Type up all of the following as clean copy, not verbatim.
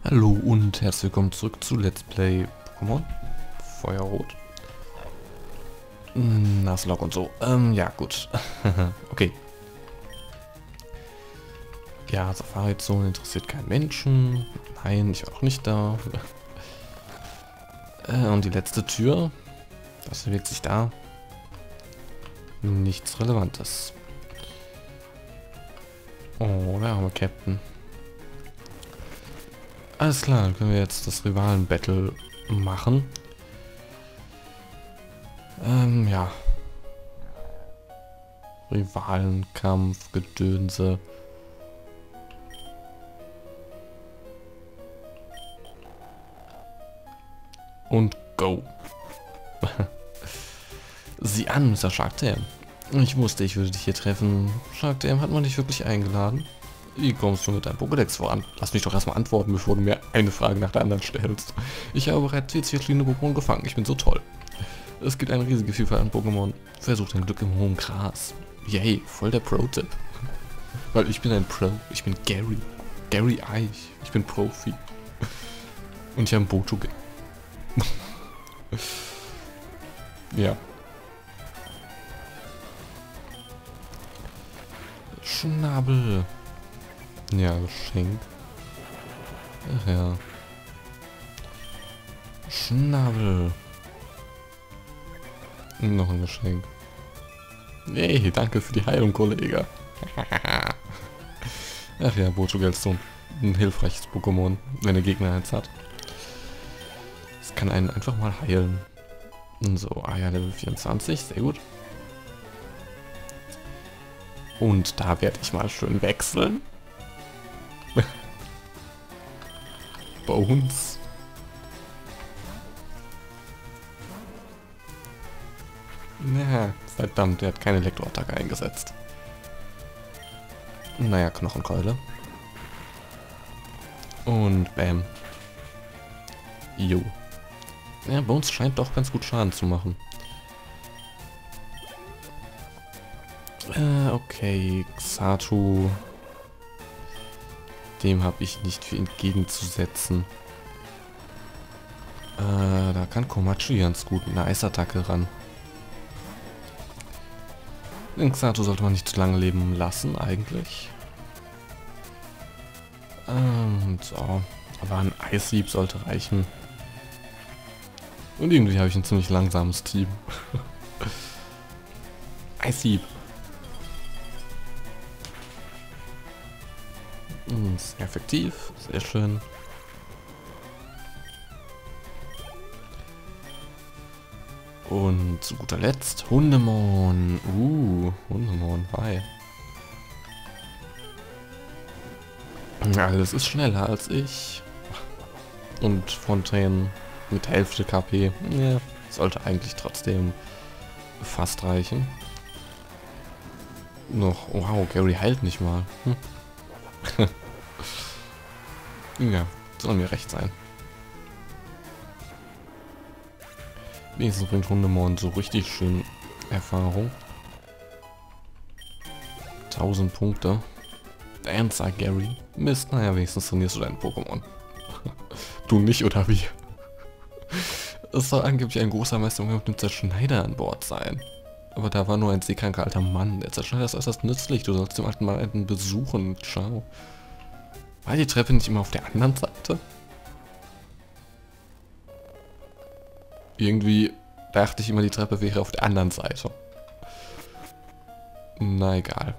Hallo und herzlich willkommen zurück zu Let's Play Pokémon Feuerrot. Nuzlocke und so. Ja, gut. Okay. Ja, Safari-Zone interessiert keinen Menschen. Nein, ich war auch nicht da. Und die letzte Tür. Was bewegt sich da? Nichts Relevantes. Oh, da haben wir Captain. Alles klar, dann können wir jetzt das Rivalen-Battle machen. Ja. Rivalenkampf, Gedönse. Und go. Sieh an, Mr. Sharktail. Ich wusste, ich würde dich hier treffen. Sharktail hat man dich wirklich eingeladen? Wie kommst du mit deinem Pokédex voran? Lass mich doch erstmal antworten, bevor du mir eine Frage nach der anderen stellst. Ich habe bereits 40 verschiedene Pokémon gefangen. Ich bin so toll. Es gibt eine riesige Vielfalt an Pokémon. Versuch dein Glück im hohen Gras. Yay, voll der Pro-Tipp. Weil ich bin ein Pro. Ich bin Gary. Gary Eich. Ich bin Profi. Und ich habe ein Botoge. Ja. Schnabel. Ja, Geschenk. Ach ja. Schnabel. Noch ein Geschenk. Hey, danke für die Heilung, Kollege. Ach ja, Botoge ist so ein hilfreiches Pokémon, wenn der Gegner eins hat. Es kann einen einfach mal heilen. So, ah ja, Level 24, sehr gut. Und da werde ich mal schön wechseln. Bones. Na, verdammt, der hat keine Elektroattacke eingesetzt. Naja, Knochenkeule. Und bam. Jo. Ja, Bones scheint doch ganz gut Schaden zu machen. Okay, Xatu. Dem habe ich nicht viel entgegenzusetzen. Da kann Komachi ganz gut mit einer Eisattacke ran. Den Xatu sollte man nicht zu lange leben lassen, eigentlich. So. Aber ein Eishieb sollte reichen. Und irgendwie habe ich ein ziemlich langsames Team. Eishieb. Sehr effektiv, sehr schön. Und zu guter Letzt Hundemon. Hundemon, hi. Alles ist schneller als ich. Und Fontaine mit Hälfte KP. Ja, sollte eigentlich trotzdem fast reichen. Noch, wow, Gary heilt nicht mal. Ja, soll mir recht sein. Wenigstens bringt Hundemon so richtig schön Erfahrung. 1000 Punkte. Dancer, Gary. Mist, naja, wenigstens trainierst du deinen Pokémon. Du nicht, oder wie? Es soll angeblich ein großer Meister mit dem Zerschneider an Bord sein. Aber da war nur ein seekranker alter Mann. Der Zerschneider ist äußerst nützlich. Du sollst den alten Mann besuchen. Ciao. War die Treppe nicht immer auf der anderen Seite? Irgendwie dachte ich immer, die Treppe wäre auf der anderen Seite. Na egal.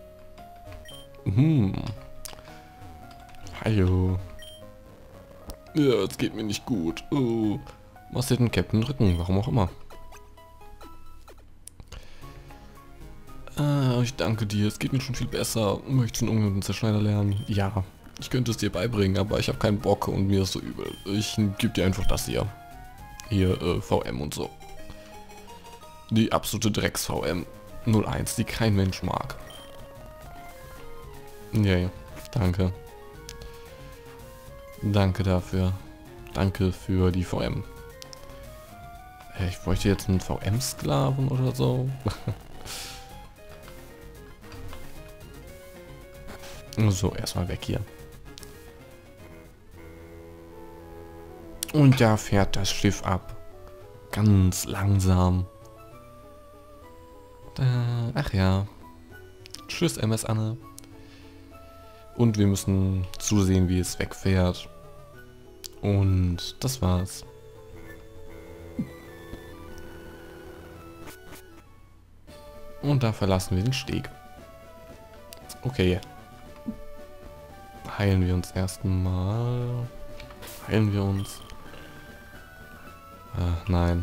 Hallo. Ja, es geht mir nicht gut. Oh. Was hat den Captain Rücken? Warum auch immer. Ich danke dir. Es geht mir schon viel besser. Möchtest du einen Umgang mit dem Zerschneider lernen? Ja. Ich könnte es dir beibringen, aber ich habe keinen Bock und mir ist so übel. Ich gebe dir einfach das hier. Hier, VM und so. Die absolute Drecks-VM 01, die kein Mensch mag. Ja, danke. Danke dafür. Danke für die VM. Ich bräuchte jetzt einen VM-Sklaven oder so. So, erstmal weg hier. Und da fährt das Schiff ab. Ganz langsam. Ach ja. Tschüss, MS Anne. Und wir müssen zusehen, wie es wegfährt. Und das war's. Und da verlassen wir den Steg. Okay. Heilen wir uns erstmal. Heilen wir uns. Nein.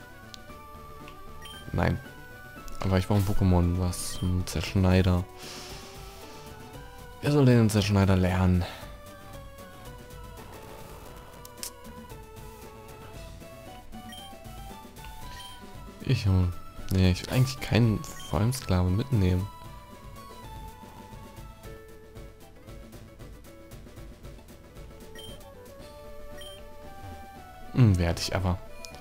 Nein. Aber ich brauche ein Pokémon, was ein Zerschneider. Wer soll denn den Zerschneider lernen? Ich will eigentlich keinen VM-Sklaven mitnehmen. Werde ich aber.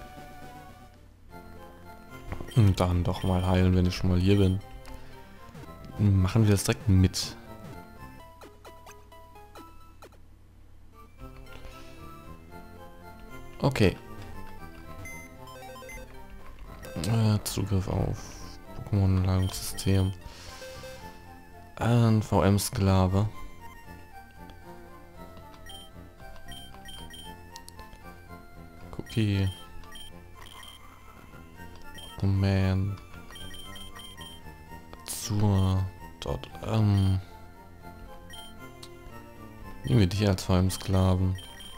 Und dann doch mal heilen, wenn ich schon mal hier bin. Machen wir das direkt mit. Okay. Zugriff auf Pokémon-Lagerungssystem. Ein VM-Sklave. Cookie. Man. Dort. Nehmen wir dich als VM-Sklaven.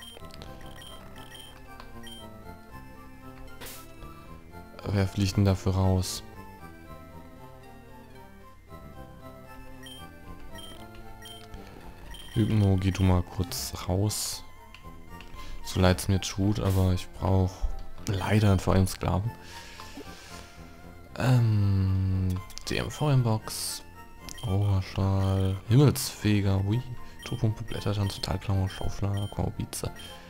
Wer fliegt denn dafür raus? Hypno, geh du mal kurz raus. So leid es mir tut, aber ich brauche leider einen VM-Sklaven. DM-VM-Box. Oberschal. Himmelsfeger. Hui. Turpumpe, Blättertanz, Totalklammer, Schaufler, Aquabize.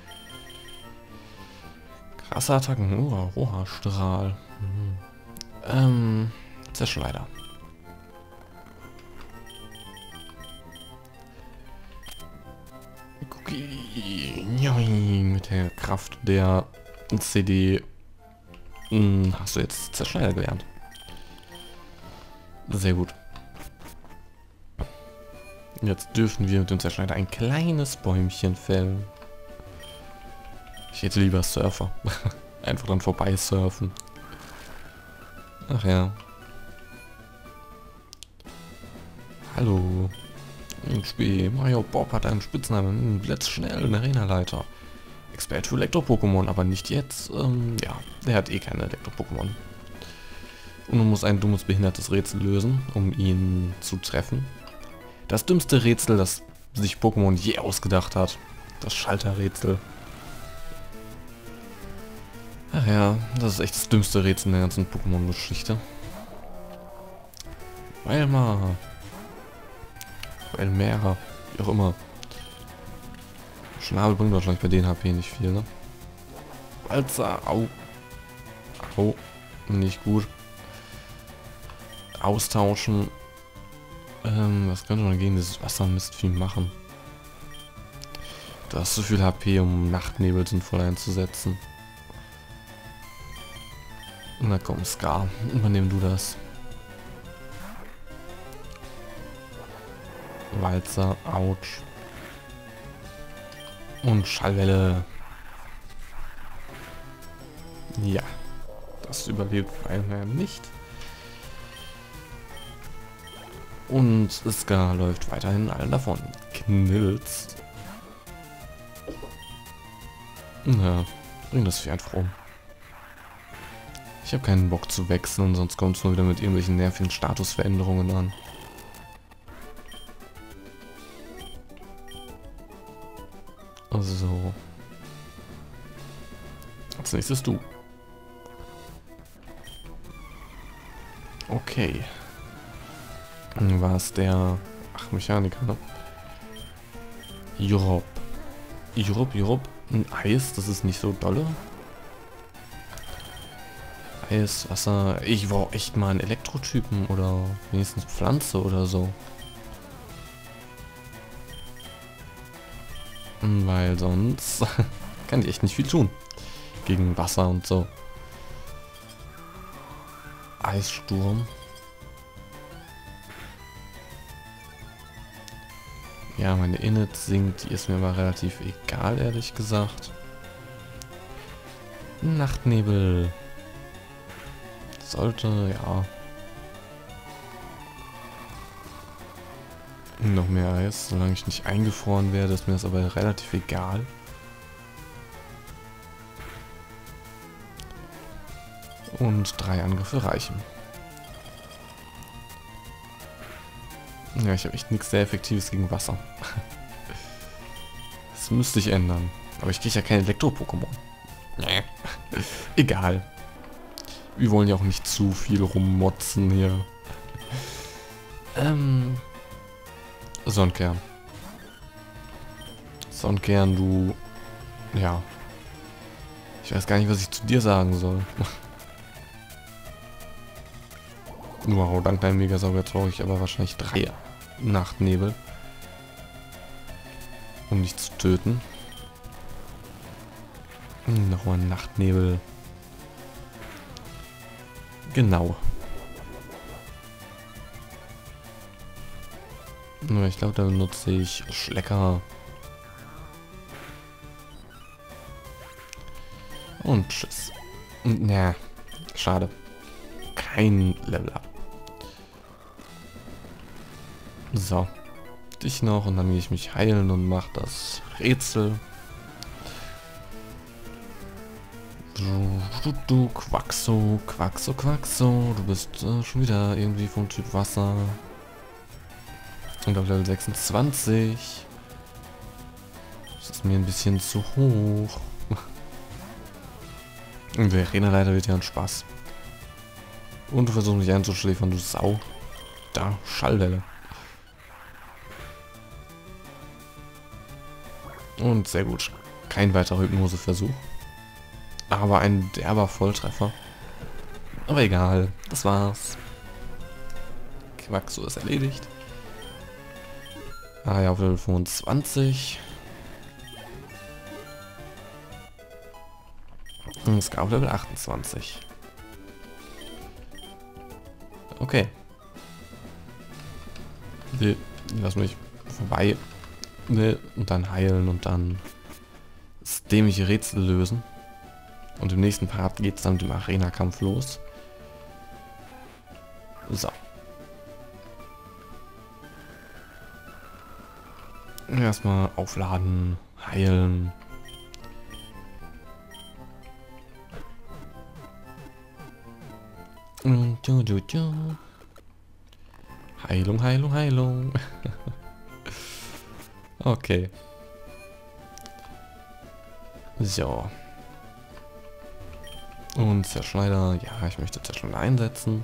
Krasse Attacken. Rohrstrahl. Zerschneider. Mit der Kraft der CD hast du jetzt Zerschneider gelernt. Sehr gut. Jetzt dürfen wir mit dem Zerschneider ein kleines Bäumchen fällen. Ich hätte lieber Surfer. Einfach dann vorbei surfen. Ach ja. Hallo. Mario Bob hat einen Spitznamen. Blitzschnell, ein Arena-Leiter. Expert für Elektro-Pokémon, aber nicht jetzt. Ja, der hat eh keine Elektro-Pokémon. Und man muss ein dummes, behindertes Rätsel lösen, um ihn zu treffen. Das dümmste Rätsel, das sich Pokémon je ausgedacht hat. Das Schalterrätsel. Ach ja, das ist echt das dümmste Rätsel in der ganzen Pokémon-Geschichte. Weilmar. Elmera, wie auch immer. Schnabel bringt wahrscheinlich bei den HP nicht viel, ne? Walzer, au. Au. Nicht gut. Austauschen. Was könnte man gegen dieses Wassermistvieh machen? Du hast so viel HP, um Nachtnebel sinnvoll einzusetzen. Na komm, Scar, übernehm du das. Walzer, ouch. Und Schallwelle. Ja, das überlebt Weilmar nicht. Und Ska läuft weiterhin allen davon. Knills. Na, bring das Vieh einfach um. Ich habe keinen Bock zu wechseln, sonst kommt es mal wieder mit irgendwelchen nervigen Statusveränderungen an. So. Als nächstes du. Okay. War es der... Ach, Mechaniker, ne? Jurup. Ein Eis, das ist nicht so dolle. Eis, Wasser... Ich war echt mal einen Elektrotypen oder wenigstens Pflanze oder so. Weil sonst kann ich echt nicht viel tun. Gegen Wasser und so. Eissturm. Ja, meine Init sinkt, die ist mir aber relativ egal, ehrlich gesagt. Nachtnebel. Sollte, ja. Noch mehr Eis, solange ich nicht eingefroren werde, ist mir das aber relativ egal. Und 3 Angriffe reichen. Ja, ich habe echt nichts sehr Effektives gegen Wasser. Das müsste ich ändern. Aber ich kriege ja kein Elektro-Pokémon. Nee. Egal. Wir wollen ja auch nicht zu viel rummotzen hier. Sonnenkern. Sonnenkern, du... Ja. Ich weiß gar nicht, was ich zu dir sagen soll. Wow, dank deinem Megasauger brauche ich aber wahrscheinlich 3 Nachtnebel. Um dich zu töten. Nochmal Nachtnebel. Genau. Nur ich glaube, da benutze ich Schlecker. Und tschüss. Na, schade. Kein Level Up. So. Dich noch und dann gehe ich mich heilen und mache das Rätsel. Du Quaxo, Quaxo, Quaxo. Du bist schon wieder irgendwie vom Typ Wasser. Und auf Level 26. Das ist mir ein bisschen zu hoch. Und der Arena-Leiter wird ja ein Spaß. Und du versuchst mich einzuschläfern, du Sau. Da, Schallwelle. Und sehr gut. Kein weiterer Hypnoseversuch. Aber ein derber Volltreffer. Aber egal, das war's. Quaxo ist erledigt. Ah ja, auf Level 25. Und es gab Level 28. Okay. Lass mich vorbei. Und dann heilen und dann das dämliche Rätsel lösen. Und im nächsten Part geht es dann mit dem Arena-Kampf los. So. Erstmal aufladen, heilen. Heilung, Heilung, Heilung. Okay. So. Und Zerschneider. Ja, ich möchte Zerschneider einsetzen.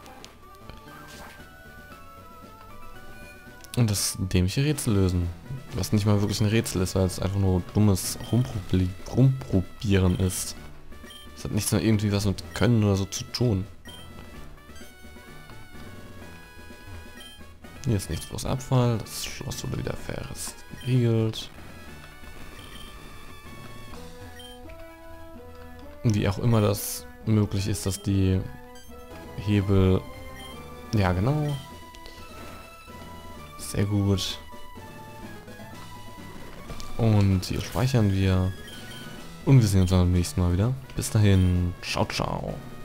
Und das dämliche Rätsel lösen. Was nicht mal wirklich ein Rätsel ist, weil es einfach nur dummes Rumprobieren ist. Es hat nichts mehr irgendwie was mit Können oder so zu tun. Hier ist nichts bloß Abfall. Das Schloss wurde wieder verriegelt. Wie auch immer das möglich ist, dass die Hebel... Ja, genau. Sehr gut. Und hier speichern wir. Und wir sehen uns dann beim nächsten Mal wieder. Bis dahin. Ciao, ciao.